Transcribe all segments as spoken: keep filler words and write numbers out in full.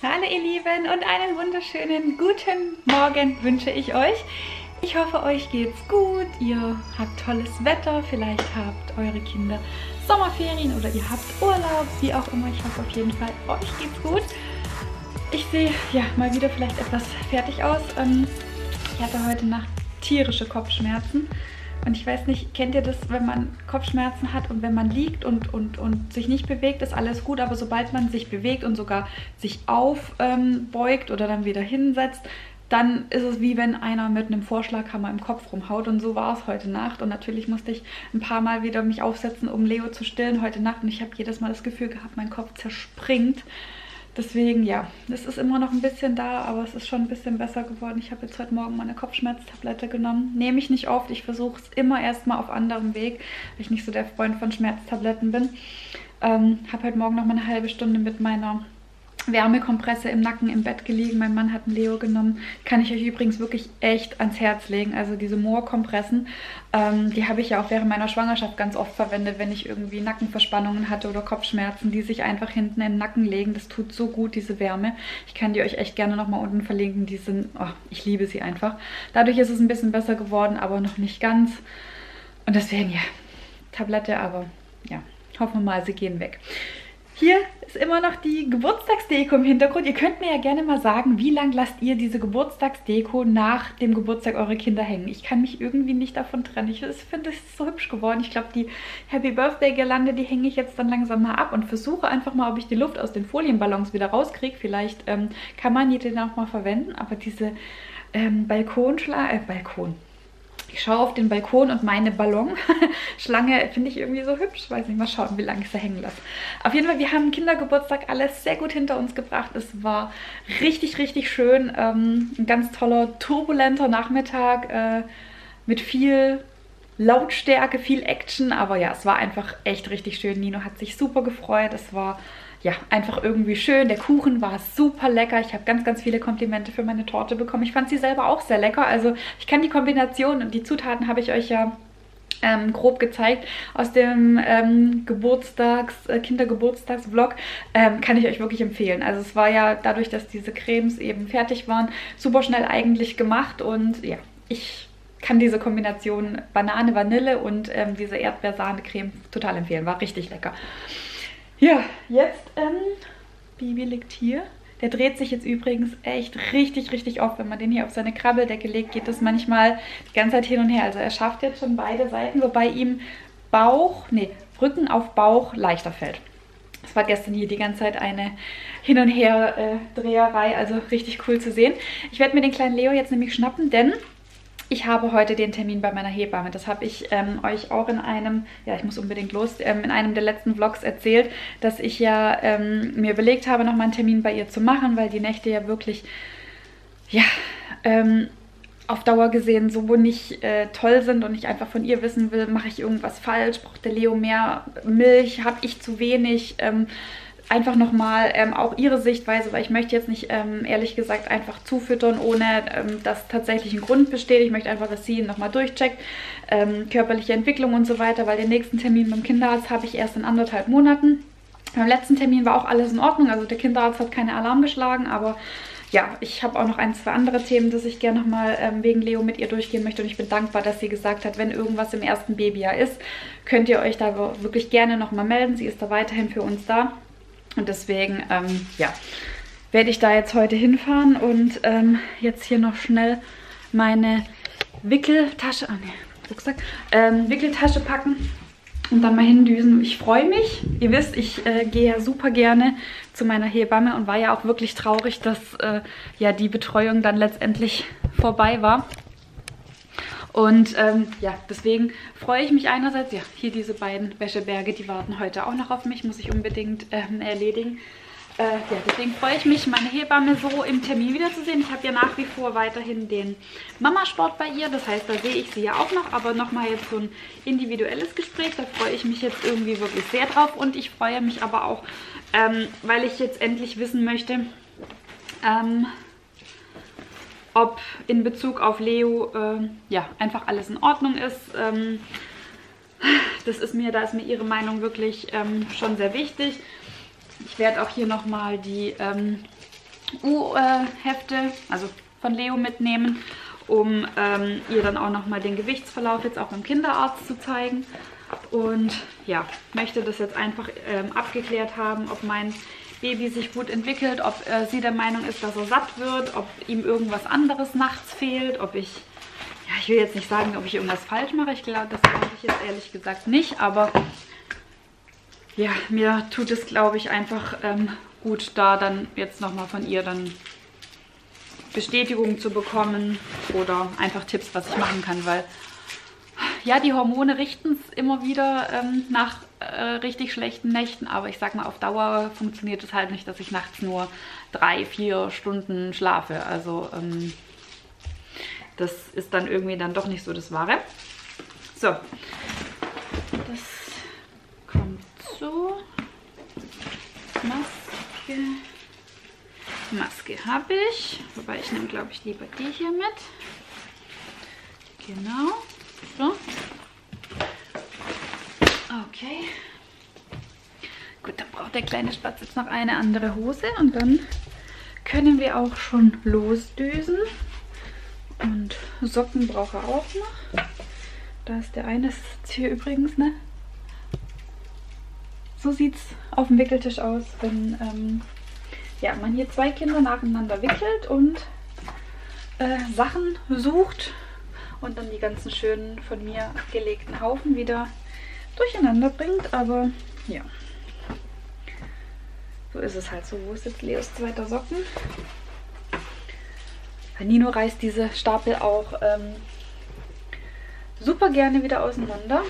Hallo ihr Lieben und einen wunderschönen guten Morgen wünsche ich euch. Ich hoffe, euch geht's gut, ihr habt tolles Wetter, vielleicht habt eure Kinder Sommerferien oder ihr habt Urlaub, wie auch immer. Ich hoffe auf jeden Fall, euch geht's gut. Ich sehe ja mal wieder vielleicht etwas fertig aus. Ich hatte heute Nacht tierische Kopfschmerzen. Und ich weiß nicht, kennt ihr das, wenn man Kopfschmerzen hat und wenn man liegt und, und, und sich nicht bewegt, ist alles gut. Aber sobald man sich bewegt und sogar sich aufbeugt ähm, oder dann wieder hinsetzt, dann ist es wie wenn einer mit einem Vorschlaghammer im Kopf rumhaut. Und so war es heute Nacht. Und natürlich musste ich ein paar Mal wieder mich aufsetzen, um Leo zu stillen heute Nacht. Und ich habe jedes Mal das Gefühl gehabt, mein Kopf zerspringt. Deswegen, ja, es ist immer noch ein bisschen da, aber es ist schon ein bisschen besser geworden. Ich habe jetzt heute Morgen meine Kopfschmerztablette genommen. Nehme ich nicht oft, ich versuche es immer erstmal auf anderem Weg, weil ich nicht so der Freund von Schmerztabletten bin. Ähm, habe heute Morgen noch mal eine halbe Stunde mit meiner Wärmekompresse im Nacken im Bett gelegen. Mein Mann hat einen Leo genommen. Kann ich euch übrigens wirklich echt ans Herz legen. Also diese Moor-Kompressen, ähm, die habe ich ja auch während meiner Schwangerschaft ganz oft verwendet, wenn ich irgendwie Nackenverspannungen hatte oder Kopfschmerzen, die sich einfach hinten in den Nacken legen. Das tut so gut, diese Wärme. Ich kann die euch echt gerne nochmal unten verlinken. Die sind, oh, ich liebe sie einfach. Dadurch ist es ein bisschen besser geworden, aber noch nicht ganz. Und deswegen, ja, Tablette, aber ja, hoffen wir mal, sie gehen weg. Hier ist immer noch die Geburtstagsdeko im Hintergrund. Ihr könnt mir ja gerne mal sagen, wie lange lasst ihr diese Geburtstagsdeko nach dem Geburtstag eurer Kinder hängen? Ich kann mich irgendwie nicht davon trennen. Ich finde, es ist so hübsch geworden. Ich glaube, die Happy Birthday Girlande, die hänge ich jetzt dann langsam mal ab und versuche einfach mal, ob ich die Luft aus den Folienballons wieder rauskriege. Vielleicht ähm, kann man die dann auch mal verwenden. Aber diese ähm, Balkonschlange, äh, Balkon. Ich schaue auf den Balkon und meine Ballonschlange finde ich irgendwie so hübsch. Weiß nicht, mal schauen, wie lange ich sie hängen lasse. Auf jeden Fall, wir haben Kindergeburtstag alles sehr gut hinter uns gebracht. Es war richtig, richtig schön. Ähm, ein ganz toller, turbulenter Nachmittag äh, mit viel Lautstärke, viel Action. Aber ja, es war einfach echt richtig schön. Nino hat sich super gefreut. Es war ja, einfach irgendwie schön. Der Kuchen war super lecker. Ich habe ganz, ganz viele Komplimente für meine Torte bekommen. Ich fand sie selber auch sehr lecker. Also ich kann die Kombination und die Zutaten habe ich euch ja ähm, grob gezeigt aus dem ähm, Geburtstags, äh, Kindergeburtstagsvlog. Ähm, kann ich euch wirklich empfehlen. Also es war ja dadurch, dass diese Cremes eben fertig waren, super schnell eigentlich gemacht. Und ja, ich kann diese Kombination Banane, Vanille und ähm, diese Erdbeersahne-Creme total empfehlen. War richtig lecker. Ja, jetzt, ähm, Bibi liegt hier. Der dreht sich jetzt übrigens echt richtig, richtig oft. Wenn man den hier auf seine Krabbeldecke legt, geht das manchmal die ganze Zeit hin und her. Also er schafft jetzt schon beide Seiten, wobei ihm Bauch, nee, Rücken auf Bauch leichter fällt. Das war gestern hier die ganze Zeit eine Hin- und Her-Dreherei, also richtig cool zu sehen. Ich werde mir den kleinen Leo jetzt nämlich schnappen, denn ich habe heute den Termin bei meiner Hebamme. Das habe ich ähm, euch auch in einem, ja, ich muss unbedingt los, ähm, in einem der letzten Vlogs erzählt, dass ich ja ähm, mir überlegt habe, nochmal einen Termin bei ihr zu machen, weil die Nächte ja wirklich, ja, ähm, auf Dauer gesehen so nicht äh, toll sind und ich einfach von ihr wissen will, mache ich irgendwas falsch, braucht der Leo mehr Milch, habe ich zu wenig, ähm, einfach nochmal ähm, auch ihre Sichtweise, weil ich möchte jetzt nicht, ähm, ehrlich gesagt, einfach zufüttern, ohne ähm, dass tatsächlich ein Grund besteht. Ich möchte einfach, dass sie ihn nochmal durchcheckt, ähm, körperliche Entwicklung und so weiter, weil den nächsten Termin beim Kinderarzt habe ich erst in anderthalb Monaten. Beim letzten Termin war auch alles in Ordnung, also der Kinderarzt hat keine Alarm geschlagen, aber ja, ich habe auch noch ein, zwei andere Themen, dass ich gerne nochmal ähm, wegen Leo mit ihr durchgehen möchte und ich bin dankbar, dass sie gesagt hat, wenn irgendwas im ersten Babyjahr ist, könnt ihr euch da wirklich gerne nochmal melden. Sie ist da weiterhin für uns da. Und deswegen, ähm, ja, werde ich da jetzt heute hinfahren und ähm, jetzt hier noch schnell meine Wickeltasche, ah ne, Rucksack, ähm, Wickeltasche packen und dann mal hindüsen. Ich freue mich. Ihr wisst, ich äh, gehe ja super gerne zu meiner Hebamme und war ja auch wirklich traurig, dass äh, ja die Betreuung dann letztendlich vorbei war. Und ähm, ja, deswegen freue ich mich einerseits, ja, hier diese beiden Wäscheberge, die warten heute auch noch auf mich, muss ich unbedingt ähm, erledigen. Äh, ja, deswegen freue ich mich, meine Hebamme so im Termin wiederzusehen. Ich habe ja nach wie vor weiterhin den Mamasport bei ihr, das heißt, da sehe ich sie ja auch noch, aber nochmal jetzt so ein individuelles Gespräch, da freue ich mich jetzt irgendwie wirklich sehr drauf und ich freue mich aber auch, ähm, weil ich jetzt endlich wissen möchte, ähm, ob in Bezug auf Leo äh, ja, einfach alles in Ordnung ist. Ähm, das ist mir, da ist mir ihre Meinung wirklich ähm, schon sehr wichtig. Ich werde auch hier nochmal die ähm, U-Hefte, also von Leo mitnehmen, um ähm, ihr dann auch nochmal den Gewichtsverlauf jetzt auch beim Kinderarzt zu zeigen. Und ja, möchte das jetzt einfach ähm, abgeklärt haben, ob mein Baby sich gut entwickelt, ob äh, sie der Meinung ist, dass er satt wird, ob ihm irgendwas anderes nachts fehlt, ob ich, ja, ich will jetzt nicht sagen, ob ich irgendwas falsch mache, ich glaube, das glaube ich jetzt ehrlich gesagt nicht, aber ja, mir tut es, glaube ich, einfach ähm, gut, da dann jetzt nochmal von ihr dann Bestätigung zu bekommen oder einfach Tipps, was ich machen kann, weil ja, die Hormone richten es immer wieder ähm, nach äh, richtig schlechten Nächten, aber ich sag mal, auf Dauer funktioniert es halt nicht, dass ich nachts nur drei, vier Stunden schlafe. Also ähm, das ist dann irgendwie dann doch nicht so das Wahre. So, das kommt so. Maske. Maske habe ich, wobei ich nehme, glaube ich, lieber die hier mit. Genau. So. Okay. Gut, dann braucht der kleine Spatz jetzt noch eine andere Hose und dann können wir auch schon losdüsen. Und Socken braucht er auch noch. Da ist der eine, das ist jetzt hier übrigens, ne? So sieht es auf dem Wickeltisch aus, wenn ähm, ja, man hier zwei Kinder nacheinander wickelt und äh, Sachen sucht und dann die ganzen schönen von mir gelegten Haufen wieder durcheinander bringt. Aber ja, so ist es halt so. Wo ist jetzt Leos zweiter Socken? Nino reißt diese Stapel auch ähm, super gerne wieder auseinander.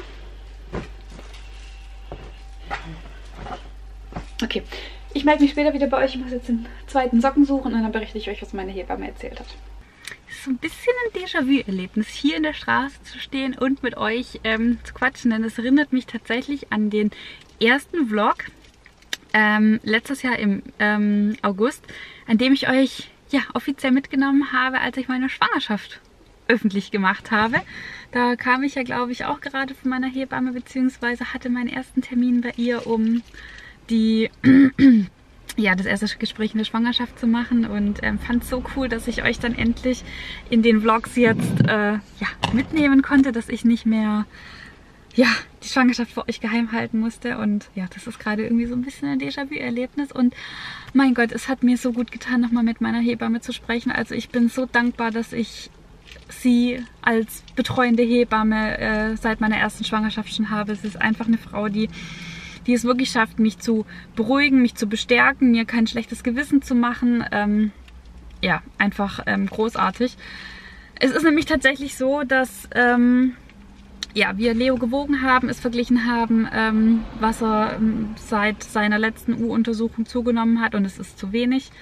Okay, ich melde mich später wieder bei euch. Ich muss jetzt den zweiten Socken suchen und dann berichte ich euch, was meine Hebamme erzählt hat. Es ist so ein bisschen ein Déjà-vu-Erlebnis, hier in der Straße zu stehen und mit euch ähm, zu quatschen, denn es erinnert mich tatsächlich an den ersten Vlog ähm, letztes Jahr im ähm, August, an dem ich euch ja offiziell mitgenommen habe, als ich meine Schwangerschaft öffentlich gemacht habe. Da kam ich ja, glaube ich, auch gerade von meiner Hebamme, beziehungsweise hatte meinen ersten Termin bei ihr, um die ja, das erste Gespräch in der Schwangerschaft zu machen und ähm, fand es so cool, dass ich euch dann endlich in den Vlogs jetzt äh, ja, mitnehmen konnte, dass ich nicht mehr ja, die Schwangerschaft vor euch geheim halten musste. Und ja, das ist gerade irgendwie so ein bisschen ein Déjà-vu-Erlebnis. Und mein Gott, es hat mir so gut getan, nochmal mit meiner Hebamme zu sprechen. Also ich bin so dankbar, dass ich sie als betreuende Hebamme äh, seit meiner ersten Schwangerschaft schon habe. Es ist einfach eine Frau, die die es wirklich schafft, mich zu beruhigen, mich zu bestärken, mir kein schlechtes Gewissen zu machen. Ähm, ja, einfach ähm, großartig. Es ist nämlich tatsächlich so, dass ähm, ja, wir Leo gewogen haben, es verglichen haben, ähm, was er ähm, seit seiner letzten U-Untersuchung zugenommen hat, und es ist zu wenig.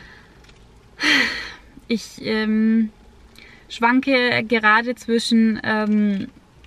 Ich ähm, schwanke gerade zwischen, ähm,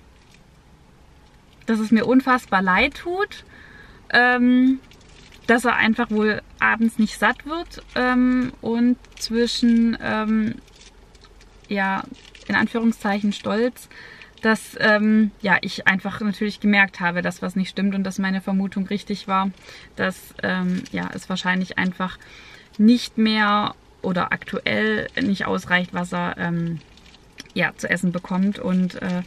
dass es mir unfassbar leid tut, Ähm, dass er einfach wohl abends nicht satt wird, ähm, und zwischen, ähm, ja, in Anführungszeichen Stolz, dass ähm, ja, ich einfach natürlich gemerkt habe, dass was nicht stimmt und dass meine Vermutung richtig war, dass ähm, ja, es wahrscheinlich einfach nicht mehr oder aktuell nicht ausreicht, was er ähm, ja, zu essen bekommt. Und äh,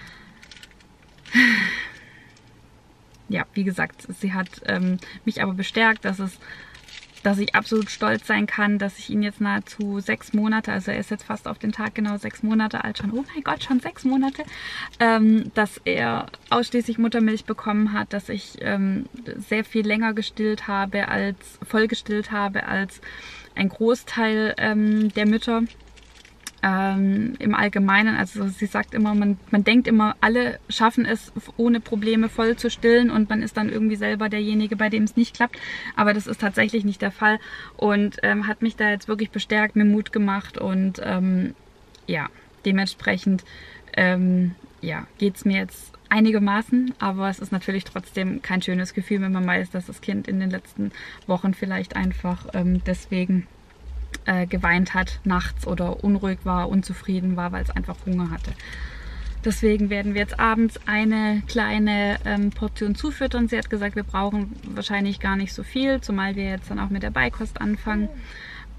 ja, wie gesagt, sie hat ähm, mich aber bestärkt, dass es, dass ich absolut stolz sein kann, dass ich ihn jetzt nahezu sechs Monate, also er ist jetzt fast auf den Tag genau sechs Monate alt schon, oh mein Gott, schon sechs Monate, ähm, dass er ausschließlich Muttermilch bekommen hat, dass ich ähm, sehr viel länger gestillt habe, als voll gestillt habe, als ein Großteil ähm, der Mütter. Ähm, im Allgemeinen, also sie sagt immer, man, man denkt immer, alle schaffen es ohne Probleme voll zu stillen und man ist dann irgendwie selber derjenige, bei dem es nicht klappt, aber das ist tatsächlich nicht der Fall und ähm, hat mich da jetzt wirklich bestärkt, mir Mut gemacht und ähm, ja, dementsprechend ähm, ja, geht es mir jetzt einigermaßen, aber es ist natürlich trotzdem kein schönes Gefühl, wenn man weiß, dass das Kind in den letzten Wochen vielleicht einfach ähm, deswegen Äh, geweint hat nachts oder unruhig war, unzufrieden war, weil es einfach Hunger hatte. Deswegen werden wir jetzt abends eine kleine ähm, Portion zufüttern. Sie hat gesagt, wir brauchen wahrscheinlich gar nicht so viel, zumal wir jetzt dann auch mit der Beikost anfangen.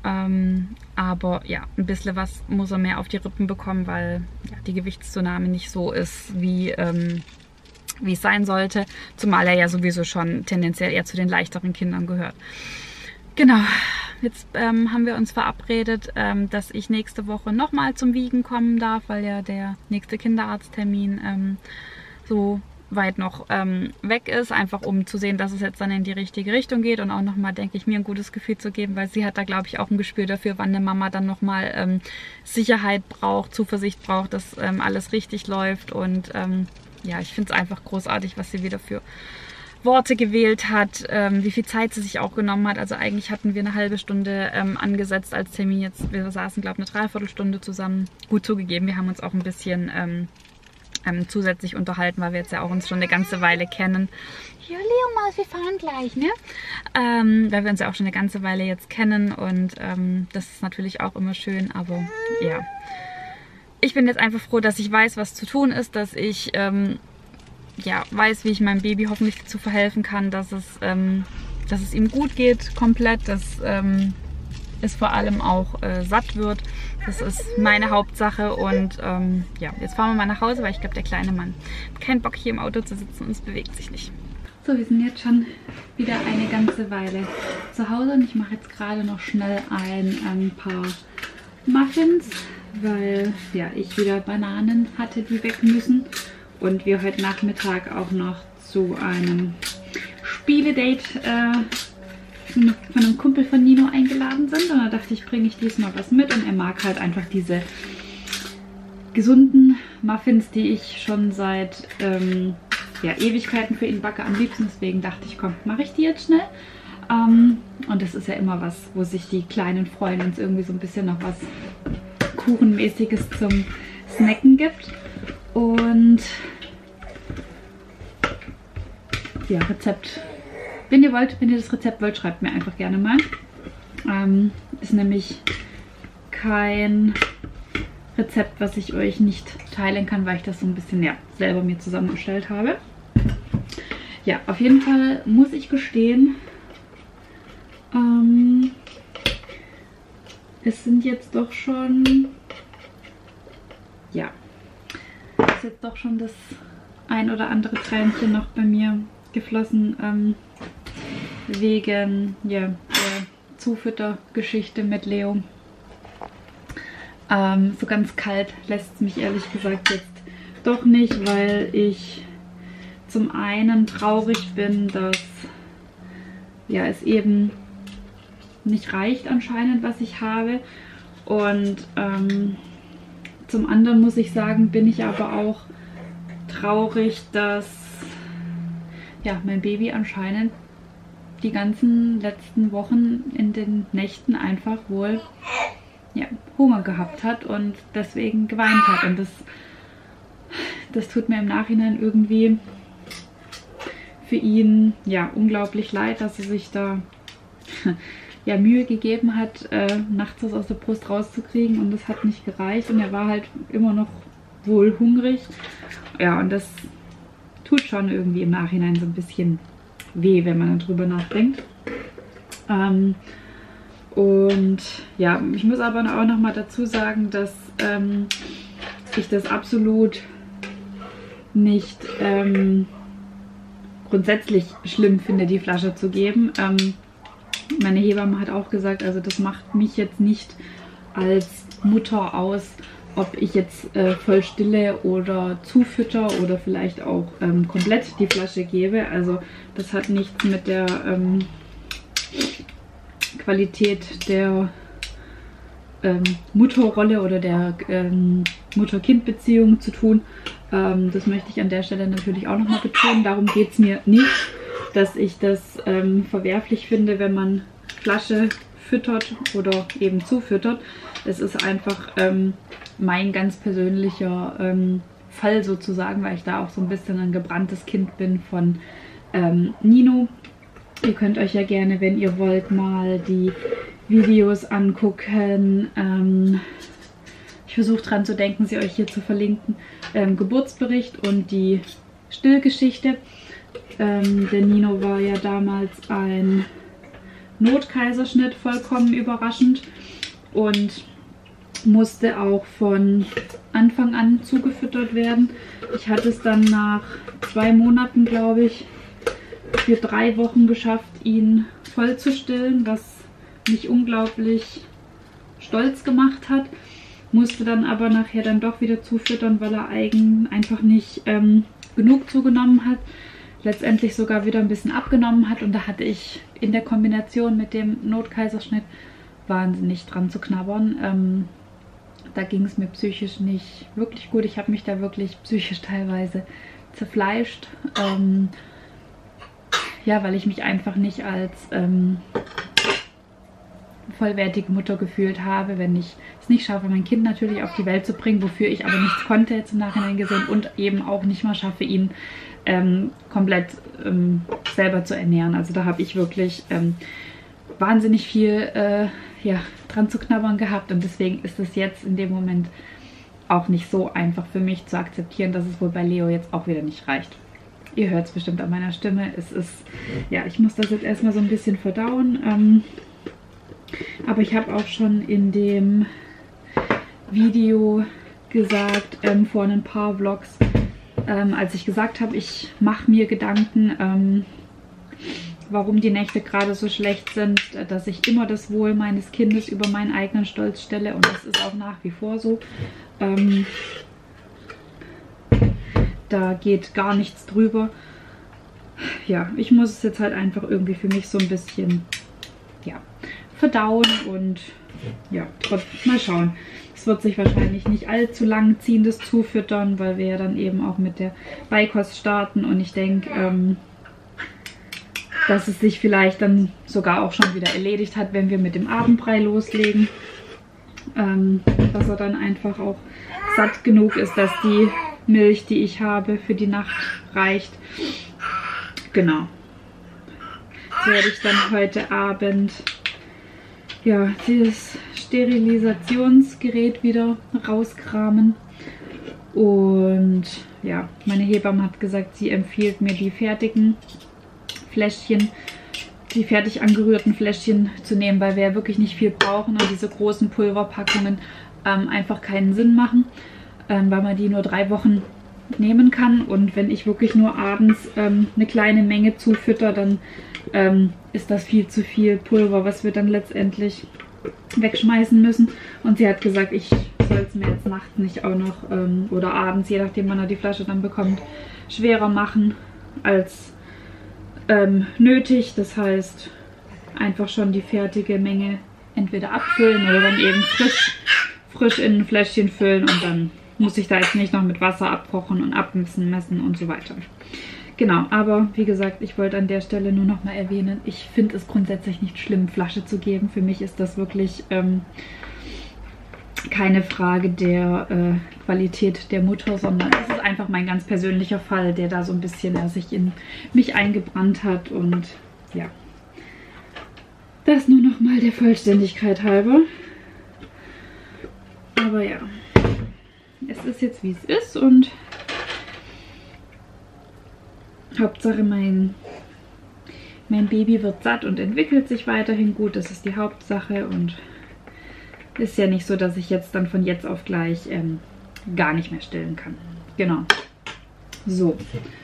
Ähm, aber ja, ein bisschen was muss er mehr auf die Rippen bekommen, weil ja, die Gewichtszunahme nicht so ist, wie, ähm, wie es sein sollte. Zumal er ja sowieso schon tendenziell eher zu den leichteren Kindern gehört. Genau, jetzt ähm, haben wir uns verabredet, ähm, dass ich nächste Woche nochmal zum Wiegen kommen darf, weil ja der nächste Kinderarzttermin ähm, so weit noch ähm, weg ist, einfach um zu sehen, dass es jetzt dann in die richtige Richtung geht und auch nochmal, denke ich, mir ein gutes Gefühl zu geben, weil sie hat da, glaube ich, auch ein Gespür dafür, wann eine Mama dann nochmal ähm, Sicherheit braucht, Zuversicht braucht, dass ähm, alles richtig läuft. Und ähm, ja, ich finde es einfach großartig, was sie wieder für Worte gewählt hat, ähm, wie viel Zeit sie sich auch genommen hat. Also eigentlich hatten wir eine halbe Stunde ähm, angesetzt als Termin. Jetzt, wir saßen, glaube ich, eine Dreiviertelstunde zusammen. Gut zugegeben, wir haben uns auch ein bisschen ähm, ähm, zusätzlich unterhalten, weil wir jetzt ja auch uns schon eine ganze Weile kennen. Ja, Leo Maus, wir fahren gleich, ne? Ähm, weil wir uns ja auch schon eine ganze Weile jetzt kennen und ähm, das ist natürlich auch immer schön, aber ja. Ich bin jetzt einfach froh, dass ich weiß, was zu tun ist, dass ich ähm, ja, weiß, wie ich meinem Baby hoffentlich dazu verhelfen kann, dass es, ähm, dass es ihm gut geht, komplett, dass ähm, es vor allem auch äh, satt wird. Das ist meine Hauptsache und ähm, ja, jetzt fahren wir mal nach Hause, weil ich glaube, der kleine Mann hat keinen Bock, hier im Auto zu sitzen und es bewegt sich nicht. So, wir sind jetzt schon wieder eine ganze Weile zu Hause und ich mache jetzt gerade noch schnell ein, ein paar Muffins, weil ja, ich wieder Bananen hatte, die weg müssen. Und wir heute Nachmittag auch noch zu einem Spieledate äh, von einem Kumpel von Nino eingeladen sind. Und da dachte ich, bringe ich diesmal was mit. Und er mag halt einfach diese gesunden Muffins, die ich schon seit ähm, ja, Ewigkeiten für ihn backe am liebsten. Deswegen dachte ich, komm, mache ich die jetzt schnell. Ähm, und das ist ja immer was, wo sich die Kleinen freuen, wenn es irgendwie so ein bisschen noch was Kuchenmäßiges zum Snacken gibt. Und ja, Rezept. Wenn ihr wollt, wenn ihr das Rezept wollt, schreibt mir einfach gerne mal. Ähm, ist nämlich kein Rezept, was ich euch nicht teilen kann, weil ich das so ein bisschen ja, selber mir zusammengestellt habe. Ja, auf jeden Fall muss ich gestehen, ähm, es sind jetzt doch schon, ja, ist jetzt doch schon das ein oder andere Tränchen noch bei mir geflossen, ähm, wegen ja, der Zufüttergeschichte mit Leo. Ähm, so ganz kalt lässt es mich ehrlich gesagt jetzt doch nicht, weil ich zum einen traurig bin, dass ja, es eben nicht reicht anscheinend, was ich habe. Und ähm, zum anderen muss ich sagen, bin ich aber auch traurig, dass ja, mein Baby anscheinend die ganzen letzten Wochen in den Nächten einfach wohl ja, Hunger gehabt hat und deswegen geweint hat. Und das, das tut mir im Nachhinein irgendwie für ihn ja unglaublich leid, dass er sich da ja, Mühe gegeben hat, äh, nachts was aus der Brust rauszukriegen und das hat nicht gereicht und er war halt immer noch wohl hungrig. Ja, und das tut schon irgendwie im Nachhinein so ein bisschen weh, wenn man darüber nachdenkt. Ähm, und ja, ich muss aber auch noch mal dazu sagen, dass ähm, ich das absolut nicht ähm, grundsätzlich schlimm finde, die Flasche zu geben. Ähm, meine Hebamme hat auch gesagt, also das macht mich jetzt nicht als Mutter aus, ob ich jetzt äh, voll stille oder zufütter oder vielleicht auch ähm, komplett die Flasche gebe. Also das hat nichts mit der ähm, Qualität der ähm, Mutterrolle oder der ähm, Mutter-Kind-Beziehung zu tun. Ähm, das möchte ich an der Stelle natürlich auch nochmal betonen. Darum geht es mir nicht, dass ich das ähm, verwerflich finde, wenn man Flasche füttert oder eben zufüttert. Es ist einfach ähm, mein ganz persönlicher ähm, Fall sozusagen, weil ich da auch so ein bisschen ein gebranntes Kind bin von ähm, Nino. Ihr könnt euch ja gerne, wenn ihr wollt, mal die Videos angucken. Ähm, ich versuche dran zu denken, sie euch hier zu verlinken. Ähm, Geburtsbericht und die Stillgeschichte. Ähm, der Nino war ja damals ein Notkaiserschnitt, vollkommen überraschend, und musste auch von Anfang an zugefüttert werden. Ich hatte es dann nach zwei Monaten, glaube ich, für drei Wochen geschafft, ihn voll zu stillen, was mich unglaublich stolz gemacht hat. Musste dann aber nachher dann doch wieder zufüttern, weil er eigen einfach nicht ähm, genug zugenommen hat. Letztendlich sogar wieder ein bisschen abgenommen hat, und da hatte ich in der Kombination mit dem Notkaiserschnitt wahnsinnig dran zu knabbern. Ähm, da ging es mir psychisch nicht wirklich gut. Ich habe mich da wirklich psychisch teilweise zerfleischt. Ähm, ja, weil ich mich einfach nicht als ähm, vollwertige Mutter gefühlt habe, wenn ich es nicht schaffe, mein Kind natürlich auf die Welt zu bringen, wofür ich aber nichts konnte, jetzt im Nachhinein gesehen, und eben auch nicht mal schaffe, ihn ähm, komplett ähm, selber zu ernähren. Also da habe ich wirklich ähm, wahnsinnig viel äh, ja, dran zu knabbern gehabt, und deswegen ist es jetzt in dem Moment auch nicht so einfach für mich zu akzeptieren, dass es wohl bei Leo jetzt auch wieder nicht reicht. Ihr hört es bestimmt an meiner Stimme. Es ist, ja, ich muss das jetzt erstmal so ein bisschen verdauen. Ähm, aber ich habe auch schon in dem Video gesagt, ähm, vor ein paar Vlogs, ähm, als ich gesagt habe, ich mache mir Gedanken, ähm, warum die Nächte gerade so schlecht sind, dass ich immer das Wohl meines Kindes über meinen eigenen Stolz stelle, und das ist auch nach wie vor so. Ähm, da geht gar nichts drüber. Ja, ich muss es jetzt halt einfach irgendwie für mich so ein bisschen, ja, verdauen, und ja, trotzdem mal schauen. Es wird sich wahrscheinlich nicht allzu lang ziehen, das Zufüttern, weil wir ja dann eben auch mit der Beikost starten, und ich denke, ähm, dass es sich vielleicht dann sogar auch schon wieder erledigt hat, wenn wir mit dem Abendbrei loslegen. Ähm, dass er dann einfach auch satt genug ist, dass die Milch, die ich habe, für die Nacht reicht. Genau. Jetzt werde ich dann heute Abend ja, dieses Sterilisationsgerät wieder rauskramen. Und ja, meine Hebamme hat gesagt, sie empfiehlt mir die fertigen Fläschchen, die fertig angerührten Fläschchen zu nehmen, weil wir ja wirklich nicht viel brauchen und diese großen Pulverpackungen ähm, einfach keinen Sinn machen, ähm, weil man die nur drei Wochen nehmen kann. Und wenn ich wirklich nur abends ähm, eine kleine Menge zufütter, dann ähm, ist das viel zu viel Pulver, was wir dann letztendlich wegschmeißen müssen. Und sie hat gesagt, ich soll es mir jetzt nachts nicht auch noch ähm, oder abends, je nachdem wann er die Flasche dann bekommt, schwerer machen als ähm, nötig. Das heißt, einfach schon die fertige Menge entweder abfüllen oder dann eben frisch, frisch in ein Fläschchen füllen, und dann muss ich da jetzt nicht noch mit Wasser abkochen und abmessen, messen und so weiter. Genau, aber wie gesagt, ich wollte an der Stelle nur noch mal erwähnen, ich finde es grundsätzlich nicht schlimm, Flasche zu geben. Für mich ist das wirklich ähm, keine Frage der äh, Qualität der Mutter, sondern es ist einfach mein ganz persönlicher Fall, der da so ein bisschen äh, sich in mich eingebrannt hat. Und ja, das nur noch mal der Vollständigkeit halber. Aber ja, es ist jetzt wie es ist, und Hauptsache mein, mein Baby wird satt und entwickelt sich weiterhin gut. Das ist die Hauptsache, und ist ja nicht so, dass ich jetzt dann von jetzt auf gleich ähm, gar nicht mehr stillen kann. Genau. So.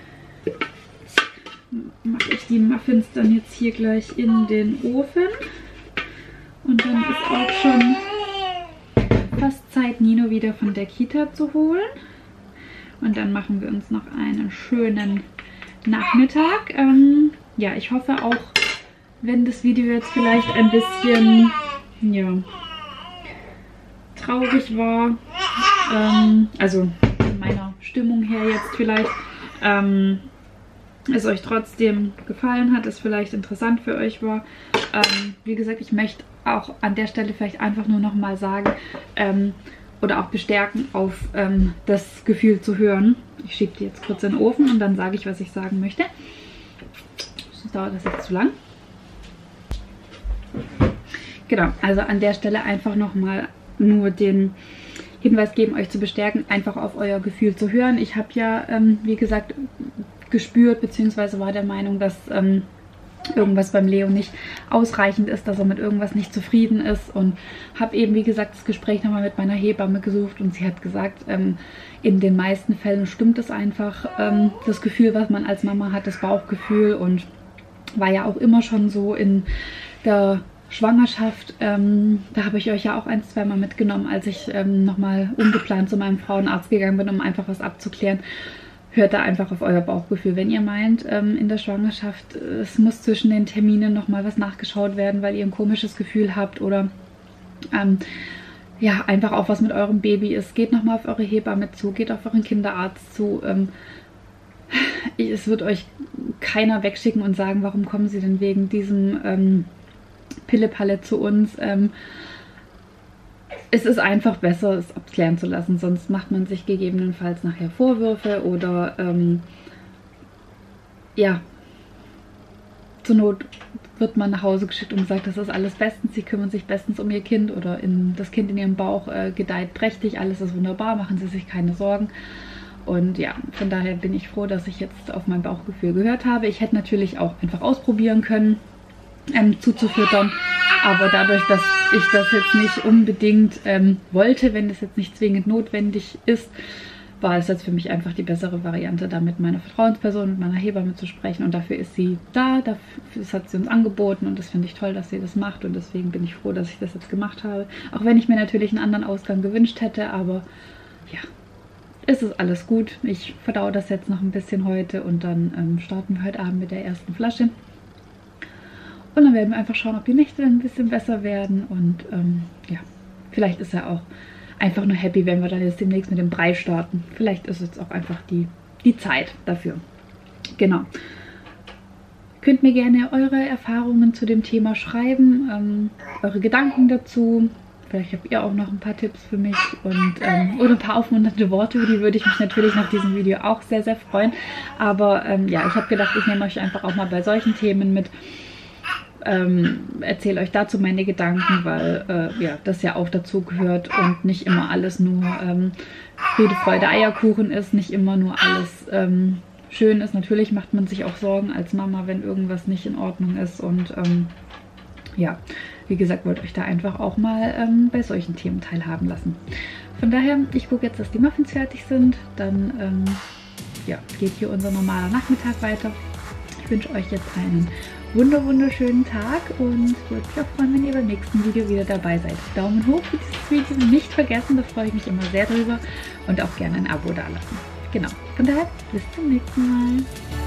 Mache ich die Muffins dann jetzt hier gleich in den Ofen. Und dann ist auch schon fast Zeit, Nino wieder von der Kita zu holen. Und dann machen wir uns noch einen schönen Nachmittag. Ähm, ja, ich hoffe auch, wenn das Video jetzt vielleicht ein bisschen, ja, traurig war, ähm, also in meiner Stimmung her jetzt vielleicht, ähm, es euch trotzdem gefallen hat, es vielleicht interessant für euch war. Ähm, wie gesagt, ich möchte auch an der Stelle vielleicht einfach nur noch mal sagen, ähm, oder auch bestärken, auf ähm, das Gefühl zu hören. Ich schiebe die jetzt kurz in den Ofen und dann sage ich, was ich sagen möchte. Sonst dauert das jetzt zu lang. Genau, also an der Stelle einfach nochmal nur den Hinweis geben, euch zu bestärken, einfach auf euer Gefühl zu hören. Ich habe ja, ähm, wie gesagt, gespürt, beziehungsweise war der Meinung, dass ähm, irgendwas beim Leo nicht ausreichend ist, dass er mit irgendwas nicht zufrieden ist, und habe eben, wie gesagt, das Gespräch nochmal mit meiner Hebamme gesucht, und sie hat gesagt, ähm, in den meisten Fällen stimmt es einfach, ähm, das Gefühl, was man als Mama hat, das Bauchgefühl, und war ja auch immer schon so in der Schwangerschaft. Ähm, da habe ich euch ja auch ein, zweimal mitgenommen, als ich ähm, nochmal ungeplant zu meinem Frauenarzt gegangen bin, um einfach was abzuklären. Hört da einfach auf euer Bauchgefühl. Wenn ihr meint, ähm, in der Schwangerschaft, es muss zwischen den Terminen nochmal was nachgeschaut werden, weil ihr ein komisches Gefühl habt, oder ähm, ja, einfach auch was mit eurem Baby ist, geht nochmal auf eure Hebamme zu, geht auf euren Kinderarzt zu. Ähm, es wird euch keiner wegschicken und sagen, warum kommen sie denn wegen diesem ähm, Pillepalle zu uns. Ähm, Es ist einfach besser, es abklären zu lassen, sonst macht man sich gegebenenfalls nachher Vorwürfe oder ähm, ja, zur Not wird man nach Hause geschickt und gesagt, das ist alles bestens, sie kümmern sich bestens um ihr Kind, oder in, das Kind in ihrem Bauch äh, gedeiht prächtig, alles ist wunderbar, machen Sie sich keine Sorgen. Und ja, von daher bin ich froh, dass ich jetzt auf mein Bauchgefühl gehört habe. Ich hätte natürlich auch einfach ausprobieren können, ähm, zuzufüttern. Aber dadurch, dass ich das jetzt nicht unbedingt ähm, wollte, wenn das jetzt nicht zwingend notwendig ist, war es jetzt für mich einfach die bessere Variante, da mit meiner Vertrauensperson, mit meiner Hebamme zu sprechen. Und dafür ist sie da, dafür, das hat sie uns angeboten, und das finde ich toll, dass sie das macht. Und deswegen bin ich froh, dass ich das jetzt gemacht habe. Auch wenn ich mir natürlich einen anderen Ausgang gewünscht hätte, aber ja, es ist alles gut. Ich verdaue das jetzt noch ein bisschen heute, und dann ähm, starten wir heute Abend mit der ersten Flasche. Und dann werden wir einfach schauen, ob die Nächte ein bisschen besser werden. Und ähm, ja, vielleicht ist er auch einfach nur happy, wenn wir dann jetzt demnächst mit dem Brei starten. Vielleicht ist jetzt auch einfach die, die Zeit dafür. Genau. Könnt mir gerne eure Erfahrungen zu dem Thema schreiben, ähm, eure Gedanken dazu. Vielleicht habt ihr auch noch ein paar Tipps für mich und ähm, oder ein paar aufmunternde Worte, über die würde ich mich natürlich nach diesem Video auch sehr, sehr freuen. Aber ähm, ja, ich habe gedacht, ich nehme euch einfach auch mal bei solchen Themen mit. Ähm, erzähle euch dazu meine Gedanken, weil äh, ja, das ja auch dazu gehört und nicht immer alles nur ähm, Friede, Freude, Eierkuchen ist, nicht immer nur alles ähm, schön ist. Natürlich macht man sich auch Sorgen als Mama, wenn irgendwas nicht in Ordnung ist, und ähm, ja, wie gesagt, wollte euch da einfach auch mal ähm, bei solchen Themen teilhaben lassen. Von daher, ich gucke jetzt, dass die Muffins fertig sind, dann ähm, ja, geht hier unser normaler Nachmittag weiter. Ich wünsche euch jetzt einen wunder wunderschönen Tag und würde mich auch freuen, wenn ihr beim nächsten Video wieder dabei seid. Daumen hoch für dieses Video, nicht vergessen, da freue ich mich immer sehr drüber, und auch gerne ein Abo dalassen. Genau, von daher bis zum nächsten Mal.